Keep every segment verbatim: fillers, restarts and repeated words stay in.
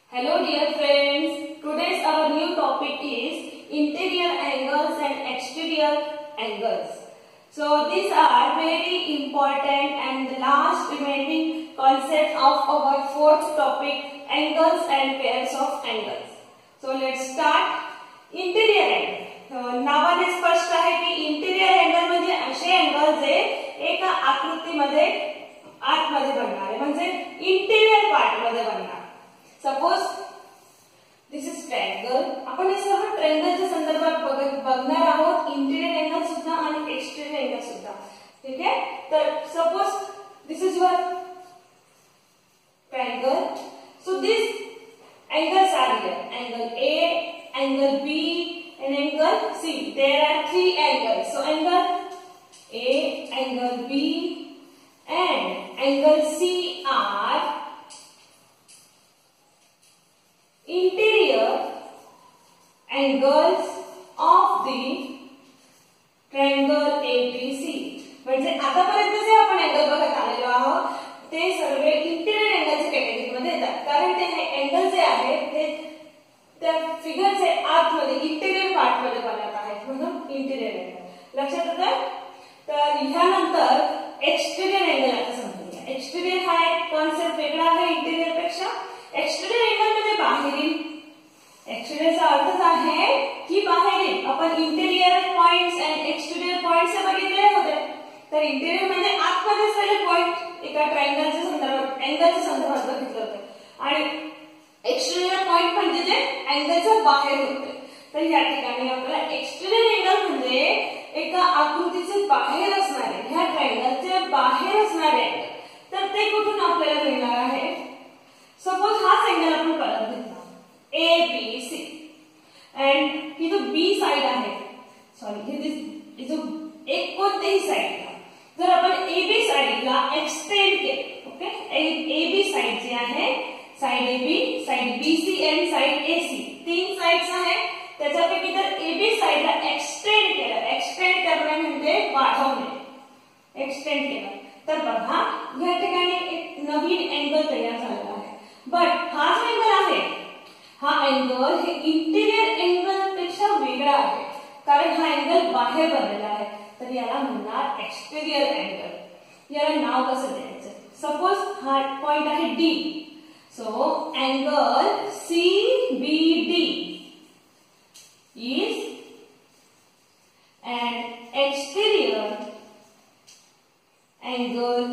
Hello dear friends, today's our new topic is interior angles and exterior angles. So these are very important and the last remaining concept of our fourth topic, angles and pairs of angles. So let's start. Interior angle नावाने स्पष्ट आहे की interior angle म्हणजे असे angle जे एका आकृतीमध्ये आतमध्ये बनणारे म्हणजे इंटिरियर पार्ट मध्ये बनणार. Suppose this is triangle. आपण हे सर्व ट्रायंगलच्या संदर्भात बघणार आहोत, इंटिरियर अँगल सुद्धा आणि एक्सटेरियर अँगल सुद्धा. ठीक आहे. तर suppose this is your triangle. So this angles are here, angle A, angle B and angle C. There are three angles. So angle A, angle B and angle C are interior angles of the triangle A B C. म्हणजे आतापर्यंत जे आपण angle बघत आलेलो आहोत ते सर्व interior अँगलच्या category मध्ये येतात, कारण ते हे अँगल जे आहेत ते त्या फिगरचे आतमध्ये इंटिरियर पार्ट मध्ये बनत आहेत म्हणून इंटिरियर अँगल. लक्षात येतं. तर ह्यानंतर एक्सटेरियर अँगल आता समजूया. एक्सटेरियर हा एक कॉन्सेप्ट वेगळा आहे इंटिरियर पेक्षा. एक्सटेरियर अँगल म्हणजे बाहेरील. एक्सटेरियरचा अर्थच आहे की बाहेरील. आपण इंटिरियर पॉइंट्स आणि एक्सटेरियर पॉइंट्स हे बघितले होते. तर इंटिरियर म्हणजे आतमध्ये असलेले पॉइंट एका ट्रायंगलच्या संदर्भात अँगलच्या संदर्भात बघितलं होतं आणि एक्सटेरियर पॉइंट म्हणजे जे अँगलच्या बाहेर होते. तर या ठिकाणी आपल्याला एक्सटेरियर अँगल म्हणजे एका आकृतीचे बाहेर असणारे, ह्या ट्रायंगलचे बाहेर असणारे अँगल. तर ते कुठून आपल्याला मिळणार आहे. सपोज हाच अँगल आपण परत घेतला ए बी सी अँड ही जो बी साइड आहे, सॉरी ही जो एक कोणतेही साइड जर आपण ए बी साइडला एक्सटेंड केले, ओके, ए बी साइड जी आहे, side A B, side B C and side A C, तीन साइड्स आहेत. त्याच्यापैकी जर ए बी साइडला एक्सटेंड केलं, एक्सटेंड करणे म्हणजे वाढवणे, एक्सटेंड केलं तर बघा या ठिकाणी एक नवीन अँगल तयार झालेला आहे. बट हा जो अँगल आहे हा अँगल हे इंटिरियर अँगल पेक्षा वेगळा आहे, कारण हा अँगल बाहेर बनलेला आहे. तर याला म्हणणार एक्सटेरियर अँगल. याला नाव कसं द्यायचं. सपोज हा पॉइंट आहे D. So angle C B D is an exterior angle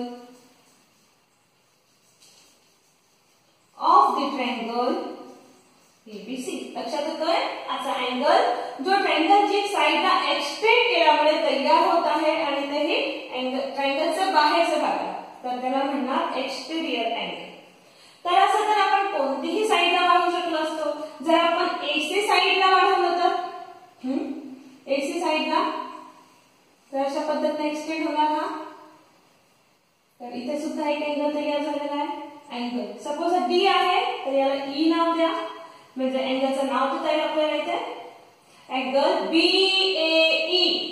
of the triangle A B C. लक्षात येतोय. असा अँगल जो ट्रायंगलची साइडला एक्सटेंड केल्यामुळे तयार होत आहे आणि तेही ट्रायंगलच्या बाहेरचा भाग आहे, तर त्याला म्हणणार एक्सटेरियर अँगल. तर असं तर आपण कोणतीही साइडला वाढवू शकलो असतो. जर आपण एसी साइडला वाढवलं तर एसी साइडला तर अशा पद्धतीने एक्सटेंड होणार हा. तर इथे सुद्धा एक अँगल तयार झालेला आहे. अँगल सपोज डी आहे तर याला ई नाव द्या, म्हणजे अँगलचं नाव देता येईल आपल्याला इथे. Angle B A E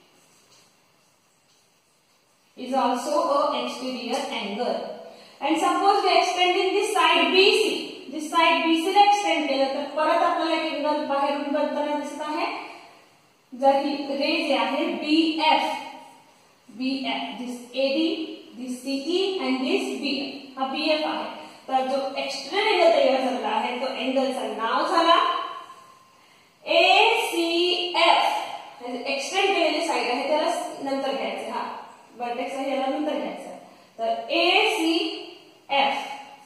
is also a exterior angle. And suppose we extending this side B C, this side B C ला एक्सटेंड केलं तर परत आपल्याला एक अँगल बाहेरून बनताना दिसत आहे. जर ही रे जे आहे B F, B F, this A D, this C E and this B F, हा बी एफ आहे. तर जो एक्सटेरियर अँगल तयार झालेला आहे तो अँगलचं नाव झाला ए सी एफ. एक्सटेंड केलेली साइड आहे त्याला नंतर घ्यायचं, हा वर्टेक्स आहे याला नंतर घ्यायचं. तर A C F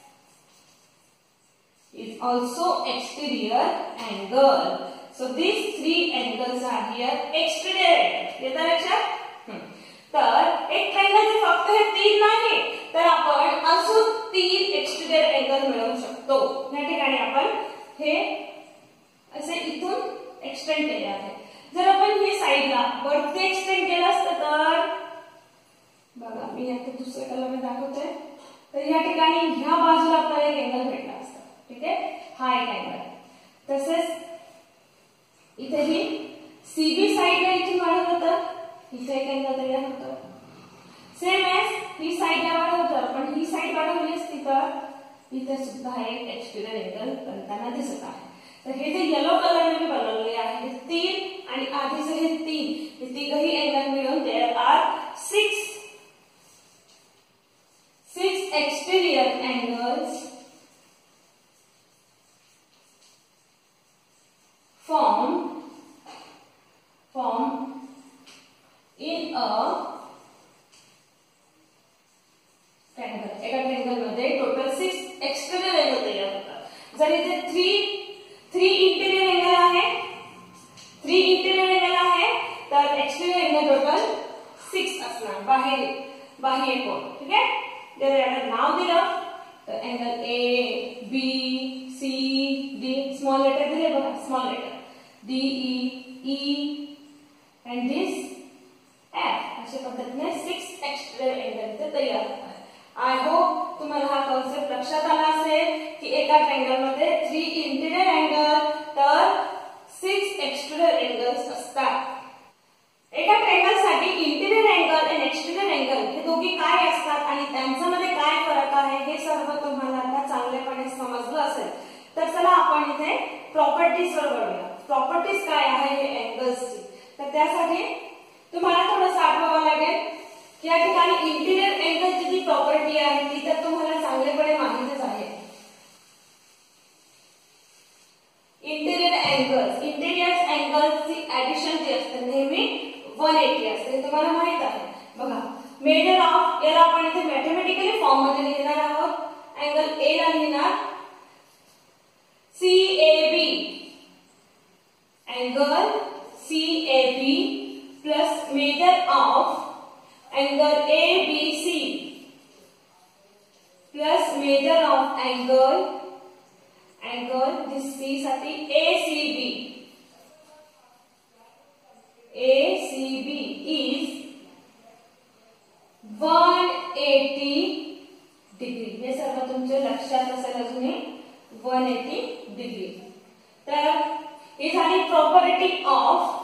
is also exterior angle. So these three angles are here exterior angles. येतं लक्षात. तर एक ट्रायंगलचे फक्त हे तीन नाही तर आपण अजून तीन एक्सटेरियर अँगल मिळवू शकतो. या ठिकाणी आपण हे असे इथून एक्सटेंड केले आहे. जर आपण हे साइडला वरती एक्सटेंड केलं असतं तर बघा मी आता दुसऱ्या कलरने दाखवते. तर या ठिकाणी ह्या बाजूला आपल्याला एक अँगल भेटला असता. ठीक आहे, हा एक अँगल. तसेच इथेही सीबी साइडला इथून वाढवलं तर इथे एक अँगल तयार होतं. सेम एज ही साइडला वाढवलं तर पण ही साइड वाढवली असती तर इथे तिथे सुद्धा एक एक्सटेरियर एंगल बनताना दिसत आहे. तर हे जे येलो कलरने मी बनवलेले आहे हे तीन आणि आधीचे हे तीन हे तिघही एंगल मिळून there are six six exterior angles form form in a triangle. एका ट्रायंगल मध्ये टोटल सिक्स एक्सटेरियर एंगल तयार होतात. जर इथे थ्री थ्री इंटेरियर एंगल आहे थ्री इंटेरियर एंगल आहे तर एक्सटेरियर एंगल टोटल सिक्स असणार बाहेर बाह्य कोन. ठीक आहे. जर याला नाव दिलं तर angle A B C D small letter दिले बघा small letter D E E and this F अशा पद्धतीने सिक्स एक्सटेरियर एंगल तयार होतात. आय होप तुम्हाला हा कॉन्सेप्ट लक्षात आला असेल की एका ट्रायंगल मध्ये थ्री इंटेरियर एंगल तर सिक्स एक्सटेरियर एंगल्स असतात. एका ट्रायंगल साठी इंटेरियर एंगल आणि एक्सटेरियर एंगल हे दोघी काय असतात आणि त्यांच्यामध्ये काय फरक आहे हे सर्व तुम्हाला आता चांगलेपणे समजलं असेल. तर चला आपण इथे प्रॉपर्टीज वर वळूया. प्रॉपर्टीज काय आहे हे एंगल्सची. तर त्यासाठी तुम्हाला थोडं आठवावं लागेल की या ठिकाणी इंटेरियर एंगलची जी प्रॉपर्टी आहे ती तर तुम्हाला चांगलेपणे माहितच आहे. इंटेरियर एंगल्स इंटेरियर एंगल्सची ऍडिशन जी असते नेहमी वन एटी असते तुम्हाला माहित आहे. बघा मेजर ऑफ याला आपण इथे मॅथमॅटिकली फॉर्म मध्ये लिहिणार आहोत. अँगल ए ला लिहिणार C A B angle C A B plus measure of angle A B C plus measure of angle angle this C साठी A C B A C B is one eighty degree. हे सर्व तुमच्या लक्षात असेल अजूनही one eighty degree. तर ही झाली property of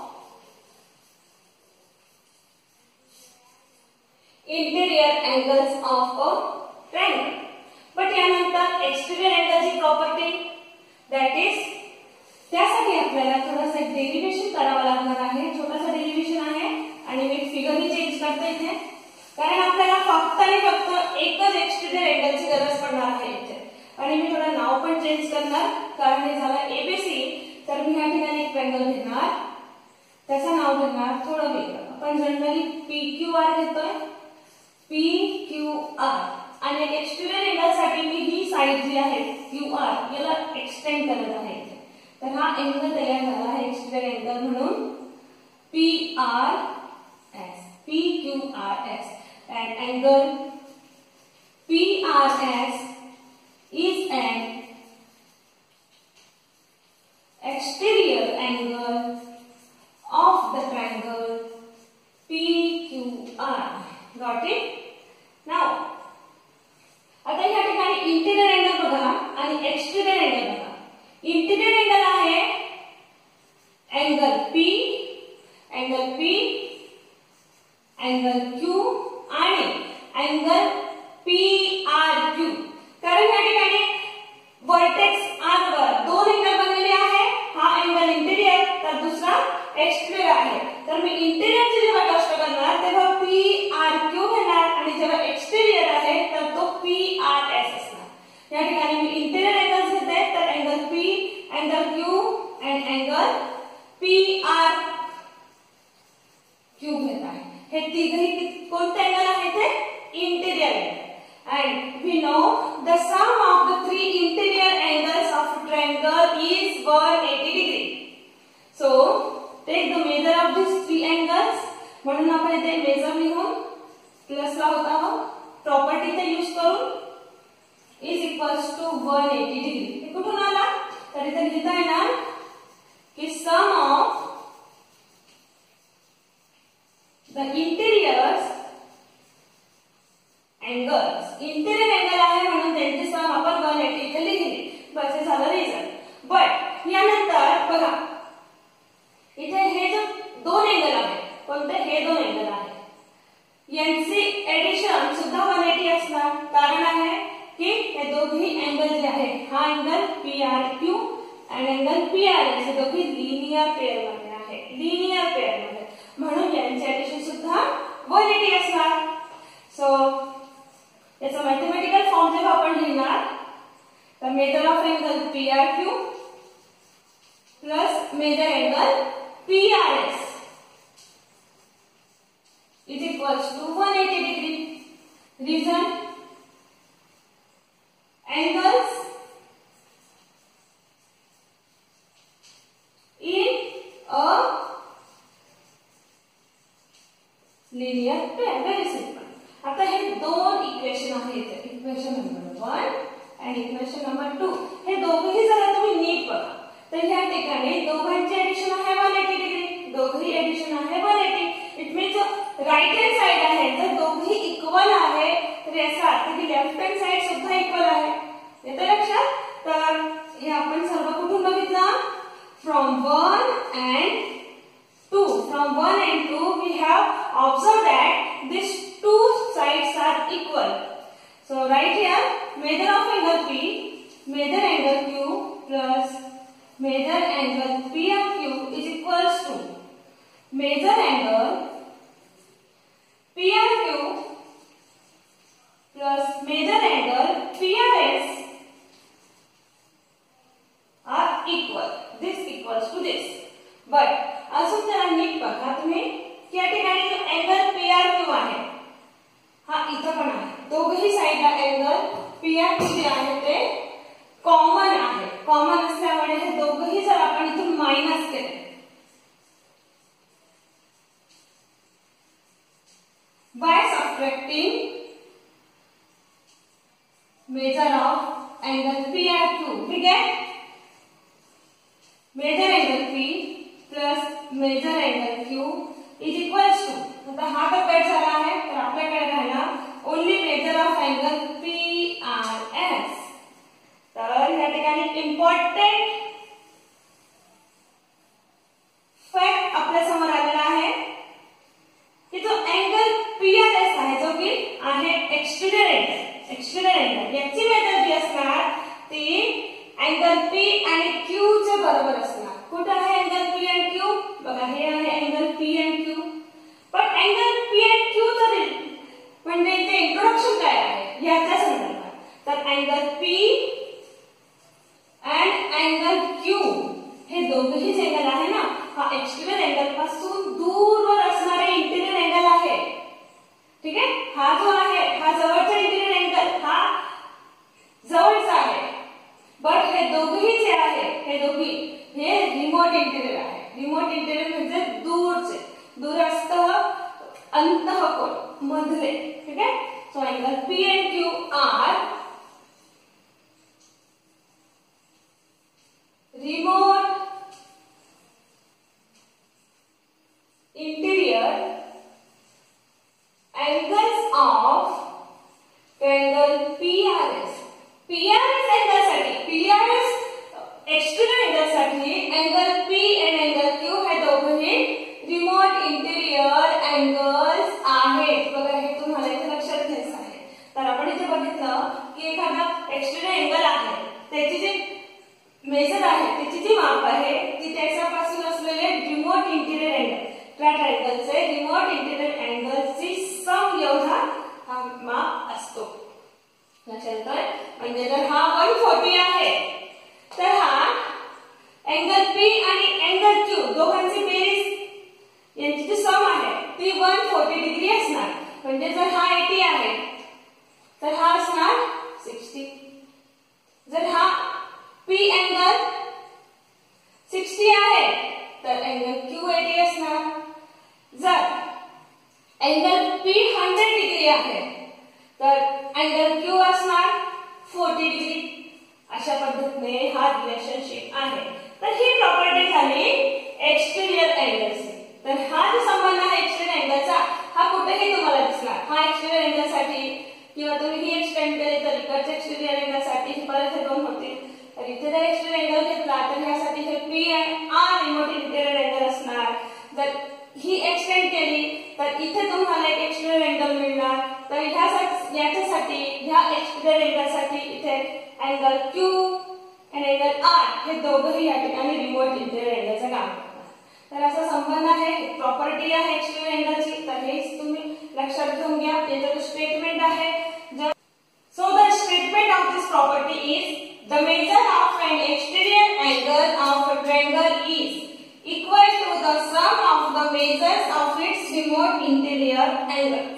interior angles of a triangle. But यानंतर एक्सटेरियर एंगलची प्रॉपर्टी दॅट इज त्यासाठी आपल्याला थोडंसं एक डेरिव्हेशन करावं लागणार आहे. छोटासा डेरिव्हेशन आहे आणि मी फिगरही चेंज करते इथे कारण आपल्याला फक्त आणि फक्त एकच एक्सटेरियर एंगलची गरज पडणार आहे इथे. आणि मी थोडं नाव पण चेंज करणार कारण हे झालं एबीसी. तर मी या ठिकाणी एक ट्रायंगल घेणार त्याचं नाव घेणार थोडं वेगळं. आपण जनरली पी क्यू आर घेतोय पी क्यू आर आणि एक्सटेरियर एंगल साठी मी ही साईड जी आहे क्यू आर याला एक्सटेंड करत आहे. तर हा एंगल तयार झाला आहे एक्सटेरियर एंगल म्हणून P R S P Q R S and angle P R S is an exterior angle of the triangle P Q R. Got it? Now आता या ठिकाणी इंटेरियर एंगल बघा आणि एक्सटेरियर एंगल बघा. Interior angle आहे angle P angle P angle Q आणि angle P R Q. कारण या ठिकाणी व्हर्टेक्स आर वर दोन एंगल बनलेले आहे. हा एंगल इंटेरियर तर दुसरा एक्सटेरियर आहे. तर मी इंटेरियरची जेव्हा कष्ट करणार तेव्हा पी आर क्यू घेणार आणि जेव्हा एक्सटेरियर आहे तर तो पी आर एस असणार. या ठिकाणी मी इंटेरियर एंगल घेते तर angle P angle Q and angle P R Q घेत आहे. हे तिघही कोणते एंगल आहे ते interior angle. And we know the sum of the three interior angles of a triangle is one eighty degree. So take the measure of these three angles. म्हणून आपण इथे मेजर लिहून प्लस ला होता आहोत. प्रॉपर्टी चा यूज करून is equals to one eighty degree. हे कुठून आला तर इथे लिहिता येणार की sum of the interiors angles interior angle आहे म्हणून त्यांची सम आपण वन एटी इथे लिहिली. बस हे झालं रिझल्ट. बट यानंतर बघा इथे हे जो दोन एंगल आहेत कोणते हे दोन एंगल आहेत यांची एडिशन सुद्धा वन एटी असणार. कारण आहे की हे दोन्ही एंगल जे अँगल पी आर एस हे दोघे लिनियर पेअर मध्ये आहे, लिनियर पेअर मध्ये, म्हणून यांची ऍडिशन सुद्धा वन एटी असणार. सो याचा मॅथमॅटिकल फॉर्म जेव्हा आपण लिहिणार तर measure of angle P R Q plus measure angle P R S is equals to one eighty degree. Reason angles in a linear pair. Very simple. आता हे दोन equation आहेत, इक्वेशन नंबर वन आणि equation number two. हे दोघेही जर तुम्ही नीट बघा तर या ठिकाणी दोघांची ऍडिशन आहे वन एटी डिग्री, दोघेही ऍडिशन आहे one eighty. It means right hand side आहे जर दोघेही इक्वल आहे तर याचा अर्थ की लेफ्ट हँड साइड सुद्धा इक्वल आहे. येतं लक्षात? तर हे आपण सर्व कुठून बघितलं? From one and two. From one and two we have observe that this two sides are equal. So right here measure of angle P, measure angle Q plus measure angle P of Q is equals to measure angle P R Q plus major angle P R S are equal. This equals to this. But अजून जरा नीट बघा तुम्ही या ठिकाणी जो angle P R Q आहे हा इथं पण आहे. दोघही साइडला अँगल P R Q जे आहे ते कॉमन आहे. कॉमन असल्यामुळे हे दोघही जर आपण इथून मायनस केले by subtracting measure of angle P R Q, we get measure angle P plus measure angle Q is equals to, आता हा तर कट झाला आहे तर आपल्याकडे राहिला only measure of angle P R S. तर या ठिकाणी इम्पॉर्टंट फॅक्ट आपल्या समोर आलेला आहे की जो अँगल P R S आहे जो की आहे एक्सटेरियर एंगल, एक्सटेरियर एंगल याची मेजर जी असणार ती अँगल P आणि Q चे बरोबर असणार. कुठे आहे अँगल P आणि Q? बघा हे आहे अँगल P आणि Q. पण अँगल P आणि Q चे म्हणजे ते इंट्रोडक्शन काय आहे याच्या संदर्भात. तर angle P and angle Q हे दोघेही अँगल आहे ना, हा एक्सटेरियर एंगल पासून दूरवर असणारे इंटिरियर एंगल आहे. ठीक आहे, हा जो आहे हा जवळचा इंटिरियर एंगल हा जवळचा आहे. बट हे दोघेही जे आहे हे दोघी हे रिमोट इंटिरियर आहे. रिमोट इंटिरियर म्हणजे दूरचे, दूरस्थ अंतःकोन मधले. ठीक आहे, so angle P and Q are remote interior angles of angle P R S. P R S angle साठी P R S exterior angle साठी angle P and angle Q हे दोघेही remote interior angles आहेत. बघा हे तुम्हाला इथे लक्षात घ्यायचं आहे. तर आपण इथे बघितलं की एखादा exterior angle आहे त्याची जी मेजर आहे त्याची जी माप आहे ती त्याच्यापासून असलेले रिमोट इंटिरियर अँगल त्या ट्रायंगलचे रिमोट इंटिरियर अँगलची सम एवढा हा माप असतो. लक्षात येतंय? म्हणजे जर हा वन फोर्टी आहे तर हा अँगल P आणि अँगल Q दोघांची बेरीज यांची जी सम आहे ती वन फोर्टी डिग्री असणार. म्हणजे जर हा एटी आहे तर हा असणार सिक्स्टी. जर हा P अँगल सिक्स्टी आहे तर अँगल Q एटी असणार. जर अँगल P हंड्रेड डिग्री आहे तर अँगल Q असणार फोर्टी डिग्री. अशा पद्धतीने हा रिलेशनशिप आहे. तर ही प्रॉपर्टी झाली एक्सटेरियर अँगलची. तर हा जो संबंध आहे एक्सटेरियर अँगलचा हा कुठेही तुम्हाला दिसणार. हा एक्सटेरियर अँगलसाठी किंवा तुम्ही ही एक्सटेंड केली तर इकडच्या एक्सटेरियर अँगलसाठी परत हे दोन होतील. तर इथे जर एक्सटेरियर अँगल घेतला तर ह्यासाठी हे P आणि R रिमोट इंटिरियर अँगल असणार. जर ही एक्सटेंड केली तर इथे तुम्हाला एक एक्सटेरियर अँगल मिळणार. तर ह्यासाठी याच्यासाठी ह्या एक्सटेरियर अँगलसाठी इथे अँगल Q आणि अँगल R हे दोघंही या ठिकाणी रिमोट इंटिरियर अँगलचं काम करतात. तर असा संबंध आहे, प्रॉपर्टी आहे एक्सटिरियर अँगलची. तर हेच तुम्ही लक्षात घेऊन घ्या. याचं स्टेटमेंट आहे. So the statement of this property is the measure of an exterior angle of a triangle is equal to the sum of the measures of its remote interior angles.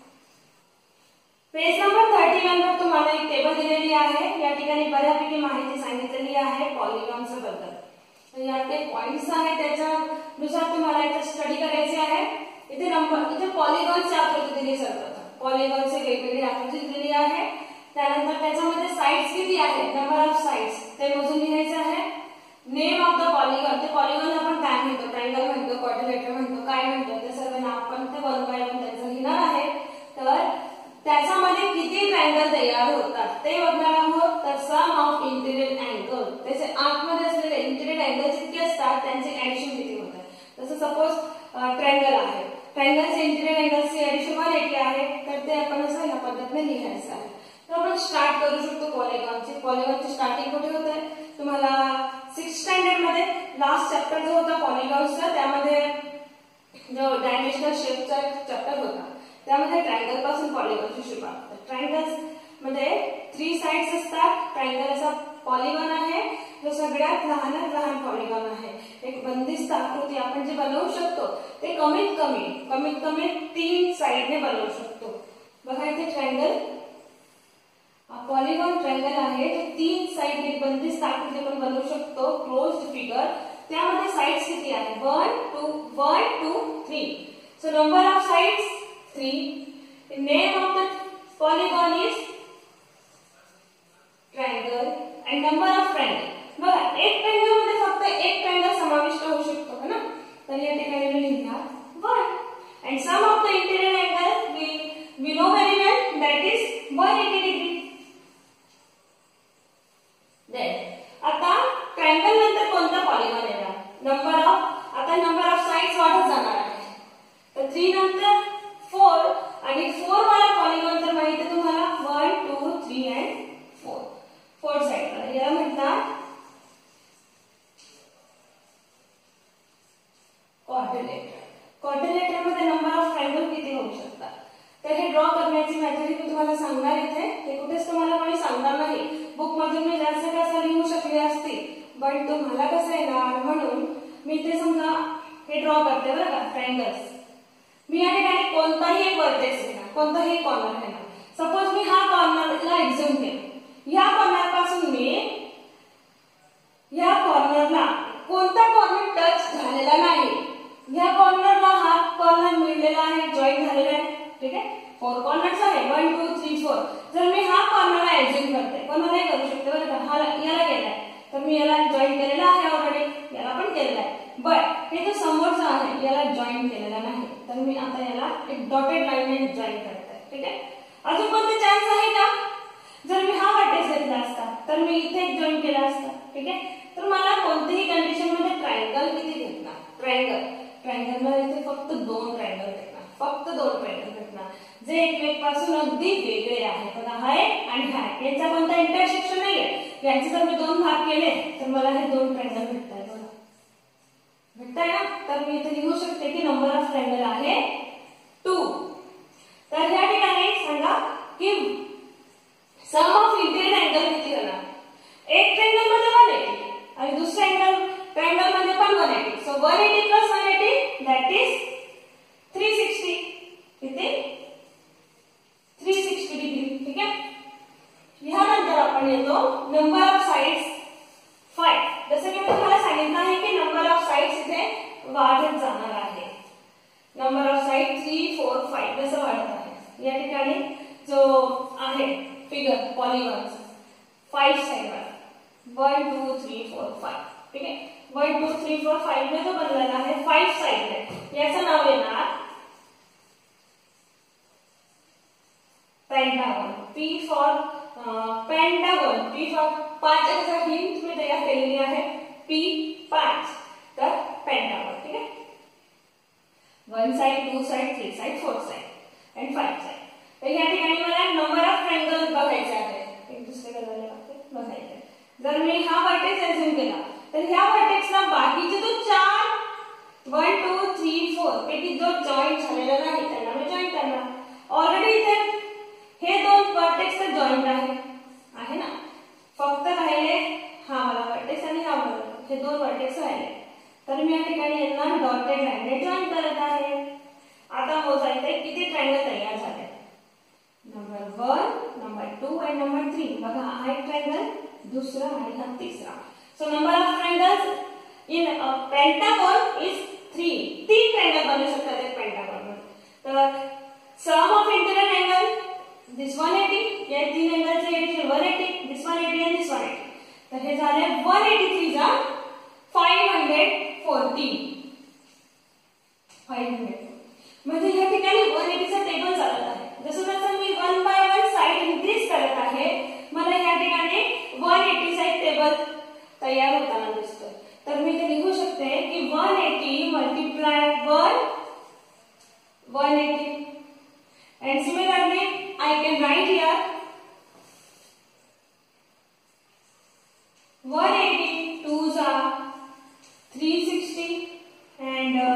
Page number इकतीस वर तुम्हाला एक table दिलेली आहे. या ठिकाणी बऱ्यापैकी माहिती सांगितलेली आहे पॉलिगॉनच्या बद्दल. यात ते पॉइंट्स आहेत, त्याच्यानुसार तुम्हाला इथे स्टडी करायचे आहे. इथे नंबर इथे पॉलिगॉनची आकृती दिली सर्वप्रथम. पॉलिगॉनचे वेगवेगळी आकृती दिलेली आहे. त्यानंतर त्याच्यामध्ये साइड्स किती आहेत, नंबर ऑफ साइड्स ते मोजून लिहायचे आहे. नेम ऑफ द पॉलिगॉन, ते पॉलिगॉन आपण काय म्हणतो, ट्रायंगल म्हणतो, क्वाड्रिलेटरल म्हणतो, काय म्हणतो, ते सर्व नाव आपण ते वन बाय वन त्याचं लिहिणार आहे. तर त्याच्यामध्ये किती ट्रायंगल तयार होतात ते बघणार आहोत. तर सम ऑफ इंटिरियर अँगल, त्याचे आतमध्ये असलेले इंटिरियर अँगल जितके असतात त्यांचे ऍडिशन किती होतात. जसं सपोज ट्रायंगल आहे, ट्रायंगलचे इंटिरियर अँगल्सचे ऍडिशन वन एटी आहे. तर ते आपण असं या पद्धतीने लिहायचं आहे. तर आपण स्टार्ट करू शकतो पॉलिगॉनची. पॉलिगॉनची स्टार्टिंग कुठे होते, तुम्हाला सिक्स स्टँडर्ड मध्ये लास्ट चॅप्टर जो होता पॉलिगॉन्सचा, त्यामध्ये जो डायमेन्शनल शेपचा चॅप्टर होता त्यामध्ये ट्रायंगल पासून पॉलिगॉनची सुरुवात. ट्रायंगल्स मध्ये थ्री साइड्स असतात. ट्रायंगल असा पॉलिगॉन आहे जो सगळ्यात लहानात लहान पॉलिगॉन आहे. एक बंदिस्त आकृती आपण जे बनवू शकतो ते कमीत कमी कमीत कमी तीन साइडने बनवू शकतो. बघा इथे ट्रायंगल पॉलिगॉन ट्रायंगल आहे तो तीन साइड एक बंदिस्त आकृती आपण बनवू शकतो. क्लोज्ड फिगर, त्यामध्ये साइड्स किती आहे, one two one two three. So number of sides three. Name of the polygon is triangle and number of triangle. बघा एक ट्रायंगल मध्ये फक्त एक ट्रायंगल समाविष्ट होऊ शकतो है ना. तर या ठिकाणी मी लिहिणार one. And sum of the interior angle we we know very well that is one eighty degree. आता ट्रायंगल नंतर कोणता पॉलिगॉन येणार, नंबर ऑफ, आता नंबर ऑफ साइड्स वाढत जाणार आहे. तर थ्री नंतर फोर आणि फोर वाला पॉलिगॉन तर माहिती आहे तुम्हाला one two three and four. Four side याला म्हणतात क्वाड्रिलेटर. क्वाड्रिलेटर मध्ये नंबर ऑफ ट्रायंगल किती होऊ शकतात. तर हे ड्रॉ करण्याची मेथड मी तुम्हाला सांगणार इथे. हे कुठेच तुम्हाला कोणी सांगणार नाही. बुक मधून मी जास्त कसं लिहू शकले असते, पण तुम्हाला कसं येणार म्हणून मी ते समजा हे ड्रॉ करते बरं का. ट्रायंगल्स मी या ठिकाणी कोणताही एक वर्टेक्स घेणार, कोणताही कॉर्नर घेणार. सपोज मी हा कॉर्नरला एक्झ्युम केला. या कॉर्नर पासून मी या कॉर्नरला कोणता कॉर्नर टच झालेला नाही. या कॉर्नरला हा कॉर्नर मिळलेला आहे, जॉईन झालेला आहे. ठीक आहे, फोर कॉर्नर्स आहे, वन टू थ्री फोर. जर मी हा कॉर्नरला एक्झ्युम करते, कोणाला नाही करू शकते बरं का. हा याला केलाय तर मी याला जॉईन केलेला आहे ऑलरेडी, याला पण केलेला आहे. बट हे जो समोरचा आहे याला जॉईन केलेला नाही. तर मी आता याला एक डॉटेड लाईनने जॉईन करते. ठीक आहे, अजून कोणते चान्स आहे का. जर मी हा वर्टेक्स घेतला असता तर मी इथे एक जॉईन केला असता. ठीक आहे, तर मला कोणत्याही कंडिशन मध्ये ट्रायंगल किती भेटणार, ट्रायंगल ट्रायंगलला इथे फक्त दोन ट्रायंगल भेटणार, फक्त दोन ट्रायंगल भेटणार जे एकमेकांपासून अगदी वेगळे आहेत. बघा हाय आणि हाय यांचा कोणता इंटरसेक्शन नाहीये. यांचे जर मी दोन भाग केले तर मला हे दोन ट्रायंगल भेटतात. बघा भेटताय ना. तर मी इथे लिहू शकते की नंबर ऑफ ट्रायंगल आहे टू. तर या ठिकाणी सांगा की सम ऑफ इंटिरियर अँगल किती होणार. एक ट्रायंगल मध्ये वन एटी आणि दुसऱ्या अँगल ट्रायंगल मध्ये पण one eighty. So one eighty plus one eighty that is three sixty. किती, थ्री सिक्स्टी डिग्री. ठीक आहे, ह्यानंतर आपण येतो नंबर ऑफ साइड्स फाइव. जसं की मी तुम्हाला सांगितलं आहे की नंबर ऑफ साइड्स इथे वाढत जाणार आहे. Number of side three four five जसं वाढत आहे. या ठिकाणी जो आहे फिगर पॉलिगॉन फाइव साइड वाला one two three four five. ठीक आहे, one two three four five ने जो बनलेला आहे फाइव साइड आहे याचं नाव येणार pentagon. P for pentagon. P for पाच हिंट मी तयार केलेली आहे. पी पाच तर पेंटागॉन. ठीक आहे, one side two side three side four side and five side. तर या ठिकाणी मला नंबर ऑफ ट्रायंगल बघायचे आहे. एक दुसरे कलरला बघायचे. जर मी हा वर्टेक्स एक्झ्युम केला तर ह्या व्हर्टेक्सला बाकीचे जो चार वन टू थ्री फोर पैकी जो जॉईंट झालेला नाही त्यांना मी जॉईंट करणार. ऑलरेडी इथे हे दोन व्हर्टेक्स तर जॉईंट आहे आहे ना, फक्त राहिले हा वाला व्हर्टेक्स आणि हा वाला, हे दोन व्हर्टेक्स राहिले. तर मी या ठिकाणी यांना डॉटेड लाईनने जॉईन करत आहे. आता मोजायचे किती ट्रायंगल तयार झाले. नंबर वन, नंबर टू आणि नंबर थ्री. बघा हा एक ट्रायंगल, दुसरा आणि हा तिसरा. So number of triangles in a pentagon is three. तीन ट्रायंगल बनू शकतात एक पेंटागॉन. तर sum of interior angle this one eighty, या तीन अँगलचे addition one eighty, this one eighty आणि दिस वन एटी. तर हे झाले वन एटी थ्री जा five hundred forty. Five hundred म्हणजे या ठिकाणी वन एटीचा टेबल चालत आहे. जसं जसं मी one by one side increase करत आहे, मला या ठिकाणी वन एटीचा एक टेबल तयार होताना दिसतोय. तर मी ते लिहू शकते की one eighty multiply one one eighty. And similarly, I can write here one eighty twos are three sixty and uh,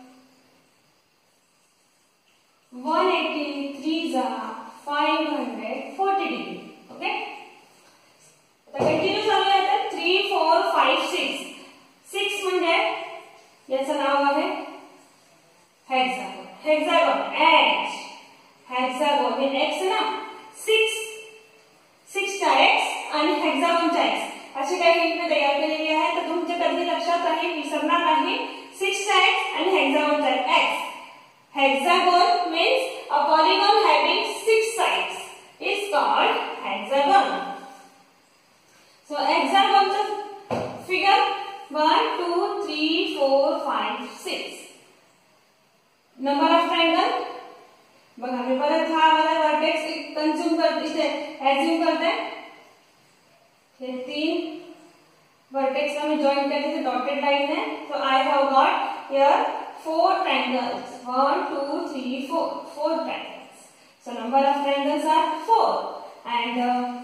one eighty threes are five hundred forty degree. Okay. आता कंटिन्यू करूया. आता three four five six. six म्हणजे याचं नाव आहे hexagon. Hexagon H hexagon हे X ना, six सिक्सचा एक्स आणि हेक्सागोनचा एक्स अशी काही हिंट तयार केलेली आहे. तर तुमच्या कधी लक्षात राहील, विसरणार नाही. सिक्सचा एक्स आणि हेक्सागोनचा X. Hexagon means a polygon having six sides is called hexagon. So हेक्सागोनचं figure one two three four five six. Number of triangle बघा मी परत हा वाला व्हर्टेक्स कंझ्युम करते, इथे ऍझ्युम करते. हे तीन व्हर्टेक्सला मी जॉईन करते ते डॉटेड लाईन आहे. So I have got here four triangles. One two three four four triangles. So number of triangles are four and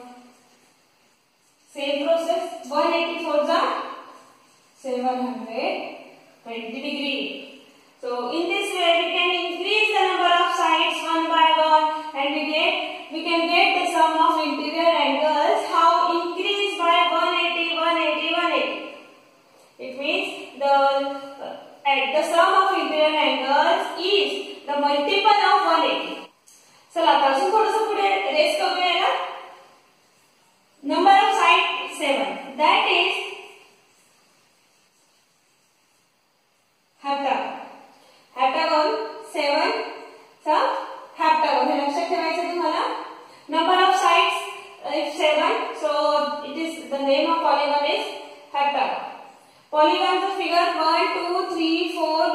same process. One eighty four जा seven hundred twenty degree. So in this way we can increase the number of sides one by one and we get we can get the sum of interior angles. How increase by one eighty one eighty one eighty. It means the uh, at the sum of interior angles is the multiple of one eighty. चला आता अजून थोडंसं पुढे race करूया याला. Number of side seven. That is heptagon. Heptagon seven चा heptagon हे लक्षात ठेवायचं तुम्हाला. Number of sides is seven, so it is the name of polygon is heptagon. Polygon चा figure one two three four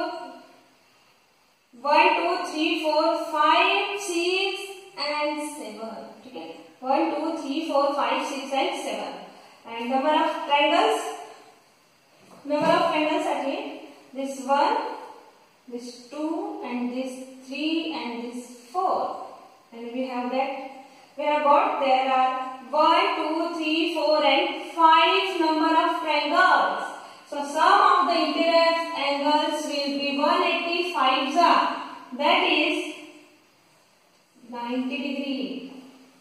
one two three four five six and seven. ठीक है, one two three four five six and seven. And number of triangles, number of triangles साठी this one, this two and this three and this four, and we have that we have got there are one two three four and five number of triangles. So sum of the interior angles will be one eighty-five, that is ninety degree.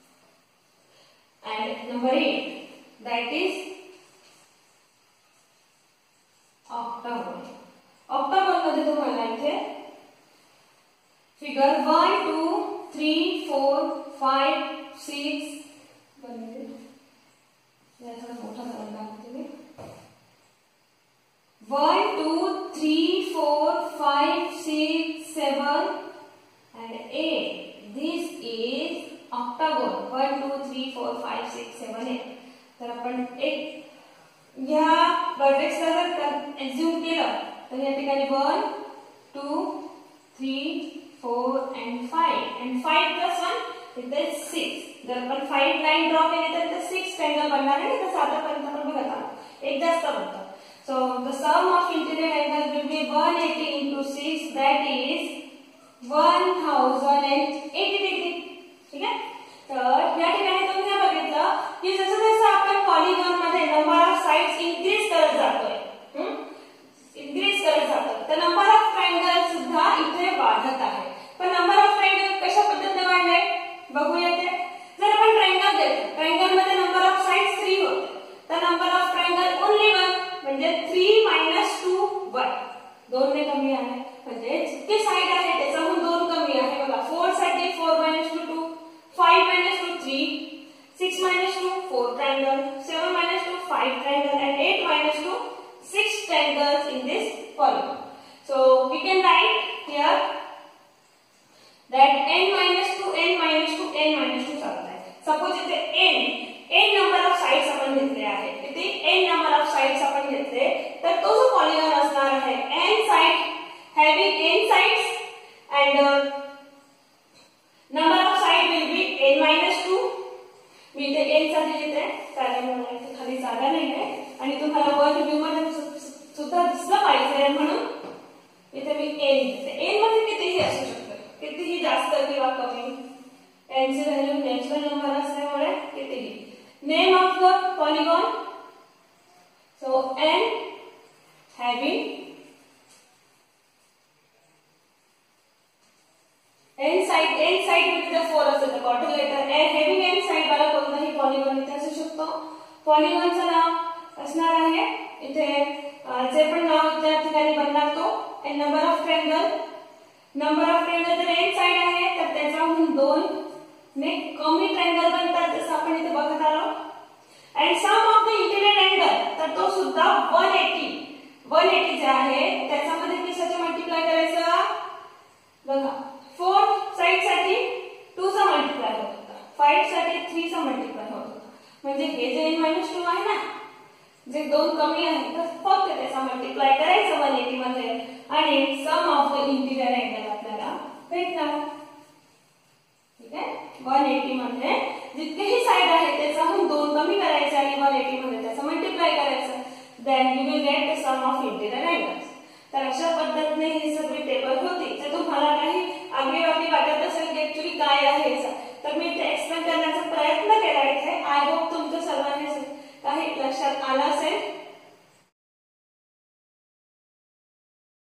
And number eight, that is octagon. Octagon मध्ये तुम्हाला इथे figure one two three four five six बनते. याचा मोठा करायला लागते मी. One two three four five six seven and eight. This is octagon. One two three four five six seven eight. तर आपण एक या वर्टेक्सला जर एज्युम केलं तर या ठिकाणी one two three four and five and five plus one इथे सिक्स. जर आपण फाइव लाईन ड्रॉ केली तर इथे सिक्स ट्रायंगल बनणार आहे. तसं आतापर्यंत आपण बघत आहोत, एक जास्त बनतं. So the sum of interior angle will be one eighty into six, that is one thousand and eighty degree. ठीक आहे. तर या ठिकाणी तुम्ही हे बघितलं की जसं जसं आपण पॉलिगॉन मध्ये नंबर ऑफ साइड्स इन्क्रीज करत जातो वन, दोन ने कमी आहे म्हणजे जितके साइड आहे त्याच्याहून दोन कमी आहे बघा. फोर साठी four minus two two, five minus two three, six minus two four triangle, seven minus two five triangle and eight minus two six triangles in this polygon. So we can write here that n minus two, n minus two, n minus two चालत आहे. Suppose इथे n n number of sides आपण घेतले आहे. किती n number of sides आपण घेतले तर तो जो पॉलिगॉन असणार आहे n side having n sides and uh, number of side will be n minus two. मी इथे n चा लिहिते कारण मला इथे खाली जागा नाही आहे आणि तुम्हाला वन व्ह्यू मध्ये सुद्धा दिसलं पाहिजे म्हणून इथे मी n लिहिते. n मध्ये कितीही असू शकतं, कितीही जास्त किंवा कमी. n ची व्हॅल्यू नॅचरल नंबर असल्यामुळे कितीही. Name of the polygon, so n having n side, n side with the four असेल तर quadrilateral. n having n side वाला कोणताही पॉलिगॉन इथे असू शकतो. पॉलिगॉनचं नाव असणार आहे इथे जे पण नाव त्या ठिकाणी बनणार तो n number of triangle. Number of triangle जर n साइड आहे तर त्याच्याहून दोन ने कमी ट्रायंगल बनतात जसं आपण इथे बघत आलो. And sum of the interior angle तर तो सुद्धा वन एटी वन एटी जे आहे त्याच्यामध्ये किशाचे मल्टिप्लाय करायचं बघा. फोर साइड साठी टू चा मल्टिप्लाय होत होता, फाइव्ह साठी थ्री चा मल्टिप्लाय होत होता. म्हणजे हे जे n मायनस टू आहे ना जे दोन कमी आहे तर फक्त त्याचा मल्टिप्लाय करायचं वन एटी मध्ये आणि sum of the interior angle आपल्याला भेटणार. ठीक आहे. वन एटी मध्ये जितकेही साइड आहे त्याच्याहून दोन कमी करायचे आणि वन एटी मध्ये त्याचा मल्टिप्लाय करायचं. Then you will get the sum of interior angles. तर अशा पद्धतीने ही सगळी टेबल होती. जर तुम्हाला काही आगळीवागळी वाटत असेल की ऍक्च्युली काय आहे तर मी इथे एक्सप्लेन करण्याचा प्रयत्न केला इथे. आय होप तुमच्या सर्वांनी काही लक्षात आलं